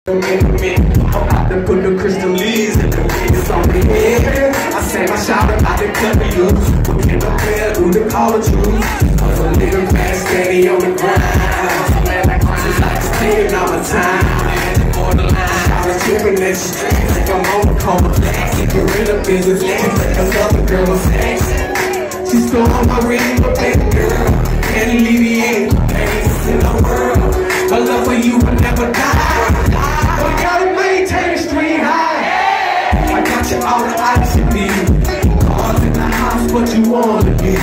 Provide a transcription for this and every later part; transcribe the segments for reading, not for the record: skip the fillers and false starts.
I'm about to put the crystal leaves in the biggest on the head. I say my shot about to cut me loose. In the bed, who to call the truth. Cause I'm living fast, steady on the grind. I'm mad like crunches like it's taking all my time. I was tripping that shit, like I'm on the coma. You're in the business, just like another girl was sex. She stole all my ring, but baby girl, can't alleviate the pains in the world. My love for you will never die. But I gotta maintain the street high. I got you all the ice you need. Cars in the house, what you wanna be.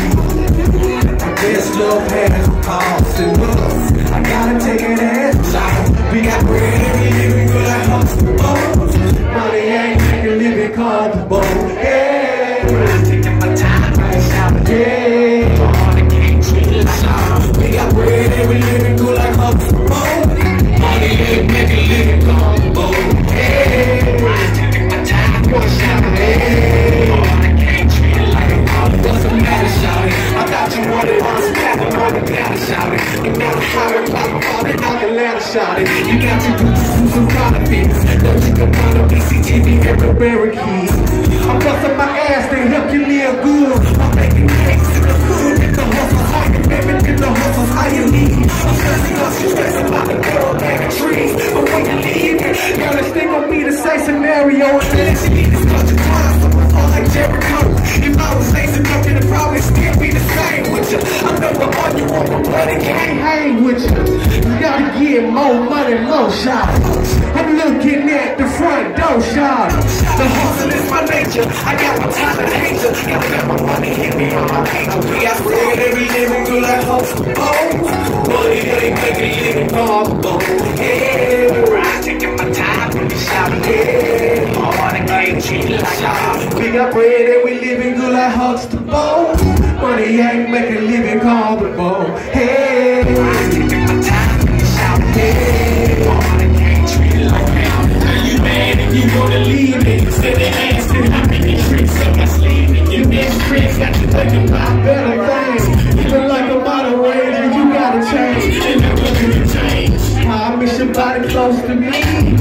I guess love has a cost and love. I gotta take it as life. We got bread every day, we go like hospitals. Money ain't making living comfortable. Yeah, I'm taking my time, right shout yeah. My heart can't treat it like love. We got bread every day, we go like hospitals. Money ain't making living comfortable. Yeah, I'm taking my time, right shout yeah. My heart can't treat it like love. Doesn't matter, shout it. I thought you wanted all this back, I wanted down, shout it. And now the fire like a father, now the ladder, shout it. You got to do some kind of things. Don't you come out of BCTV and the barricades. I'm busting my ass to help you live good. I'm making cakes in the hood. Get the hustles higher, baby, get the hustles higher need. I'm stressing cause you stressing about the girl and the trees. But when you leave, girl, it's still gonna be the same scenario. Unless you need this much time, so I'm all like Jericho. If I was facing up, it'd probably still be the same with you. I know what all you want, but it can't hang with you. You gotta get more money, more shots. I'm looking at the front door, shots. The hustle is my nature. I got my time and hate you. Gotta get my money, hit me on my page. We got bread every day, we do like hospitals. Money ain't making living comfortable. Yeah, I'm taking my time when you shout yeah. My heart can't treat it like love. We got bread and we living good like Huxtable. Money ain't making living comfortable. Hey, I'm taking my time when you shout yeah. My heart can't treat it like love. Now you mad and you wanna leave me. Instead of asking how many tricks up my sleeve. And your best friends got you thinking about better things. Even like a modern range and you gotta change. And I'm looking to change. I miss your body close to me.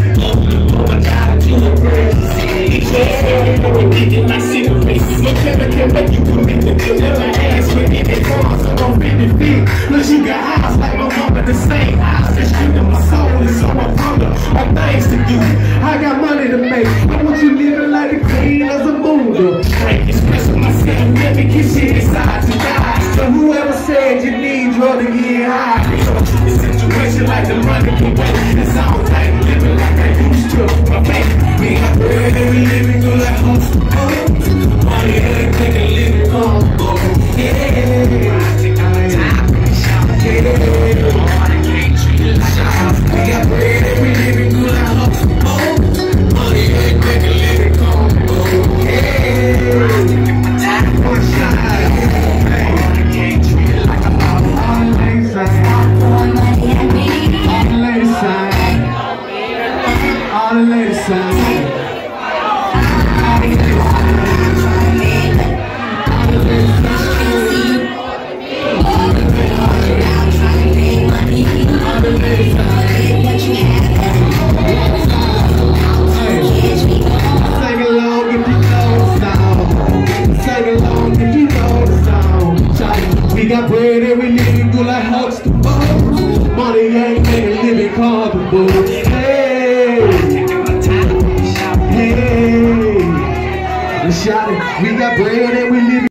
I gotta do a crazy. Yeah, like cigarettes. No chemical make you commit to kill my ass with it. It's arms, I'm on 50 feet. Look, you got eyes like my mama, the same eyes that shooting my soul. And so I'm under all things to do. I got money to make. I want you living like a queen as a Buddha. Can't express myself, never get shit inside to die. So whoever said you need drugs to get high, the situation like the running away. It's all like living like I used to. My baby, we got bread and we living good like hospitals. Money ain't making living comfortable. Yeah, I take my time and shout. Yeah, my heart can't treat it like love. We got bread and we living good like hospitals. Money ain't making living comfortable. Yeah, I take my time and shout. My heart can't treat it like love. All the ladies say, all the ladies say, all the ladies say. We got bread and we living good like Huxtable. Money ain't making living comfortable. Hey, hey, shout it. We got bread and we living.